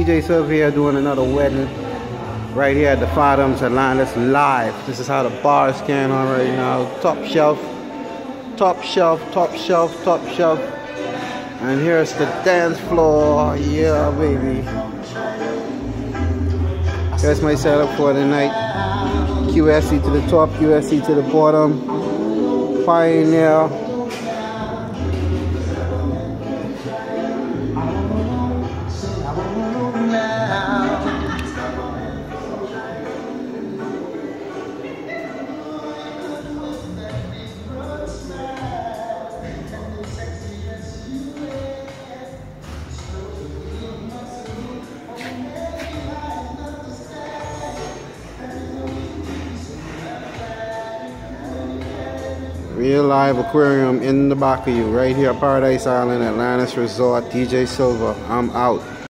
DJ Silver here doing another wedding right here at the FATHOMS Atlantis live. This is how the bar is carrying on right now. Top shelf, top shelf, top shelf, top shelf. And here's the dance floor. Yeah, baby. Here's my setup for the night. QSC to the top, QSC to the bottom. Pioneer. Real live aquarium in the back of you, right here, Paradise Island, Atlantis Resort. DJ Silver, I'm out.